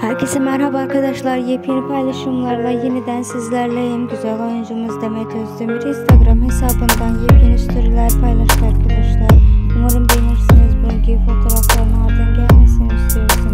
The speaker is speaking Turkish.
Herkese merhaba arkadaşlar. Yepyeni paylaşımlarla yeniden sizlerleyim. Güzel oyuncumuz Demet Özdemir Instagram hesabından yepyeni storyler paylaştı arkadaşlar. Umarım beğenirsiniz. Bugünkü fotoğrafların ardından gelmesini istiyoruz.